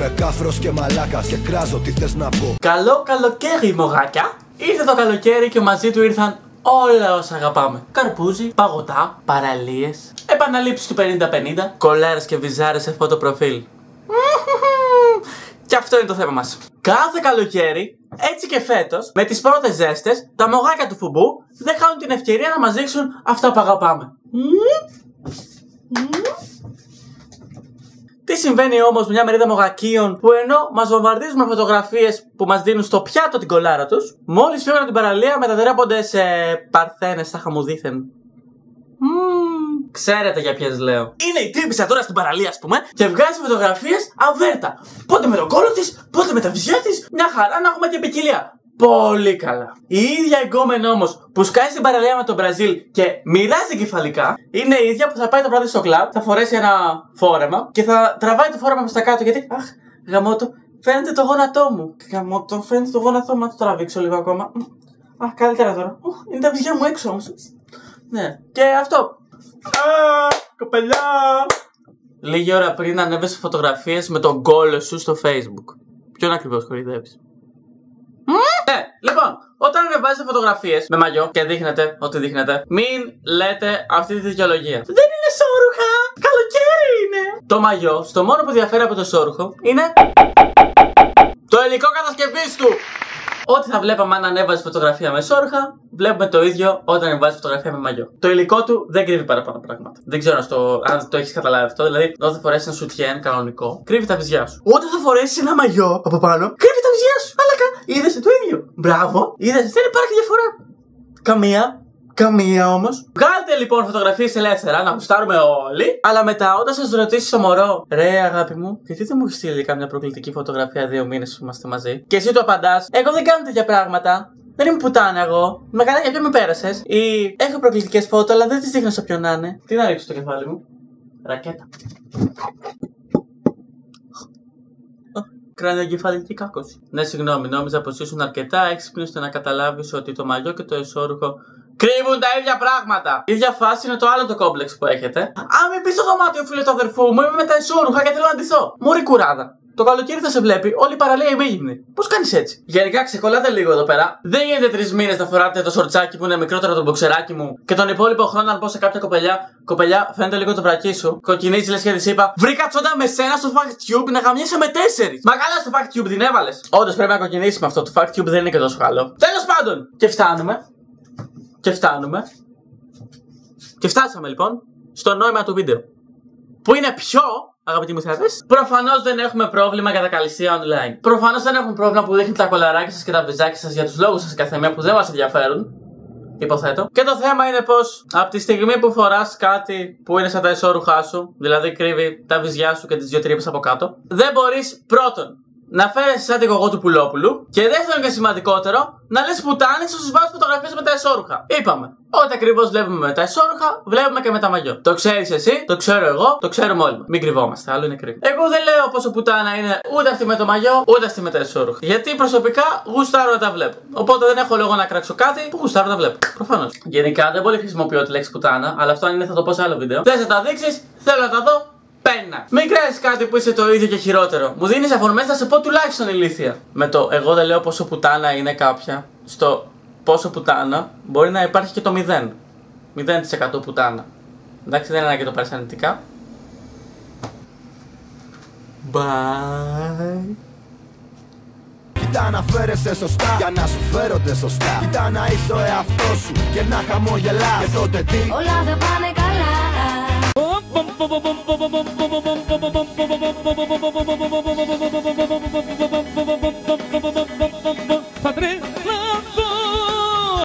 Είμαι κάφρος και μαλάκας και κράζω τι θες να πω. Καλό καλοκαίρι, μογάκια. Ήρθε το καλοκαίρι και μαζί του ήρθαν όλα όσα αγαπάμε. Καρπούζι, παγωτά, παραλίες, επαναλήψεις του 50-50, κολάρες και βυζάρες σε φωτοπροφίλ. Και αυτό είναι το θέμα μας. Κάθε καλοκαίρι, έτσι και φέτος, με τις πρώτες ζέστες, τα μογάκια του Φουμπού δεν χάνουν την ευκαιρία να μας δείξουν αυτά που αγαπάμε. Τι συμβαίνει όμως μια μερίδα μογακίων που ενώ μας βομβαρδίζουν με φωτογραφίες που μας δίνουν στο πιάτο την κολάρα τους, μόλις φύγουν από την παραλία μετατρέπονται σε παρθένες στα χαμουδίθεν. Ξέρετε για ποιες λέω. Είναι η τύπισσα τώρα στην παραλία, ας πούμε, και βγάζει φωτογραφίες αβέρτα. Πότε με τον κόλλο της, πότε με τα βυζιά της, μια χαρά να έχουμε και ποικιλία. Πολύ καλά. Η ίδια εγκόμενη όμως που σκάει στην παραλία με τον Μπραζίλ και μοιράζει κεφαλικά είναι η ίδια που θα πάει το βράδυ στο κλαμπ, θα φορέσει ένα φόρεμα και θα τραβάει το φόρεμα προς τα κάτω γιατί. Αχ, γαμώτο, φαίνεται το γόνατό μου. Γαμώτο, φαίνεται το γόνατό μου. Να το τραβήξω λίγο ακόμα. Αχ, καλύτερα τώρα. Είναι τα βυζιά μου έξω όμως. Ναι, και αυτό. Κοπελιά! Λίγη ώρα πριν ανέβασε φωτογραφίες με τον κόλλο σου στο Facebook. Ποιον ακριβώς κορυδεύεις? Λοιπόν, όταν ανεβάζετε φωτογραφίες με μαγιό και δείχνετε ό,τι δείχνετε, μην λέτε αυτή τη δικαιολογία. Δεν είναι σόρουχα! Καλοκαίρι είναι! Το μαγιό, στο μόνο που διαφέρει από το σόρουχο, είναι το υλικό κατασκευής του! Ό,τι θα βλέπαμε αν ανέβαζε φωτογραφία με σόρουχα, βλέπουμε το ίδιο όταν ανεβάζει φωτογραφία με μαγιό. Το υλικό του δεν κρύβει παραπάνω πράγματα. Δεν ξέρω αν το έχεις καταλάβει αυτό. Δηλαδή, όταν θα φορέσεις ένα σουτιέν κανονικό, κρύβει τα βυζιά σου. Όταν θα φορέσεις ένα μαγιό από πάνω, κρύβει τα βυζιά σου. Αλάκα, είδες το ίδιο. Μπράβο, είδες, δεν υπάρχει διαφορά. Καμία όμως. Βγάλτε λοιπόν φωτογραφίες ελεύθερα, να γουστάρουμε όλοι. Αλλά μετά, όταν σας ρωτήσει το μωρό, ρε αγάπη μου, γιατί δεν μου έχει στείλει καμιά προκλητική φωτογραφία 2 μήνες που είμαστε μαζί? Και εσύ του απαντάς, εγώ δεν κάνω τέτοια πράγματα. Δεν είμαι πουτάνα εγώ. Με καλά για ποιο με πέρασες? Ή έχω προκλητικές φώτο, αλλά δεν τις δείχνω σε ποιον να είναι. Τι να ρίξω στο κεφάλι μου? Ρακέτα. Κρανιογκεφαλική κάκωση. Ναι, συγγνώμη, νόμιζα πως ήσουν αρκετά έξυπνος ώστε να καταλάβεις ότι το μαγιό και το εσώρουχο κρύβουν τα ίδια πράγματα. Η ίδια φάση είναι το άλλο το κόμπλεξ που έχετε. Αν μην πεις στο δωμάτιο φίλε του αδερφού μου, είμαι με τα εσώρουχα και θέλω να ντυθώ. Μωρή κουράδα. Το καλοκαίρι θα σε βλέπει, όλη η παραλία ημίγυμνη. Πώς κάνεις έτσι? Γενικά ξεκολλάτε λίγο εδώ πέρα. Δεν γίνεται 3 μήνες να φοράτε το σορτσάκι που είναι μικρότερο από το μποξεράκι μου και τον υπόλοιπο χρόνο να πω σε κάποια κοπελιά, φαίνεται λίγο το βρακί σου. Κοκκινίζει λες και της είπα, βρήκα τσόντα με σένα στο FactTube να γαμιέσαι με 4. Μα καλά στο FactTube την έβαλες. Όντως πρέπει να κοκκινήσει με αυτό. Το FactTube δεν είναι και τόσο καλό. Τέλος πάντων! Και φτάσαμε λοιπόν στο νόημα του βίντεο. Που είναι ποιο, αγαπητοί μου θεατές, προφανώς δεν έχουμε πρόβλημα για τα καλυστία online. Προφανώς δεν έχουμε πρόβλημα που δείχνετε τα κολαράκια σας και τα βυζάκια σας για τους λόγους σας καθεμία που δεν μας ενδιαφέρουν. Υποθέτω. Και το θέμα είναι πως από τη στιγμή που φοράς κάτι που είναι σαν τα εσώρουχά σου, δηλαδή κρύβει τα βυζιά σου και τις 2 τρύπες από κάτω, δεν μπορείς πρώτον να φέρεις σαν την κογό του Πουλόπουλου και δεύτερον και σημαντικότερο, να λες πουτάνες όσους βάζουν φωτογραφίες με τα εσώρουχα. Είπαμε, ό,τι ακριβώς βλέπουμε με τα εσώρουχα, βλέπουμε και με τα μαγιό. Το ξέρεις εσύ, το ξέρω εγώ, το ξέρουμε όλοι. Μην κρυβόμαστε, άλλο είναι κρύβο. Εγώ δεν λέω πόσο πουτάνα είναι ούτε αυτή με το μαγιό, ούτε αυτή με τα εσώρουχα. Γιατί προσωπικά γουστάρω να τα βλέπω. Οπότε δεν έχω λόγο να κράξω κάτι που γουστάρω να βλέπω. Προφανώς. Γενικά δεν πολύ χρησιμοποιώ τη λέξη πουτάνα, αλλά αυτό αν είναι θα το πω σε άλλο βίντεο. Θες να τα δείξεις, θέλω να τα δω. Πένα. Μην κράζεις κάτι που είσαι το ίδιο και χειρότερο. Μου δίνεις αφορμές να σε πω τουλάχιστον ηλίθεια. Με το εγώ δεν λέω πόσο πουτάνα είναι κάποια, στο πόσο πουτάνα μπορεί να υπάρχει και το 0. 0% πουτάνα. Εντάξει, δεν είναι ανάγκη το πάρεις αρνητικά. Bye. Κοίτα να φέρεσαι σωστά για να σου φέρονται σωστά. Κοίτα να είσαι ο εαυτός σου και να χαμογελάς. Και τότε τι? Όλα δεν πάνε καλά.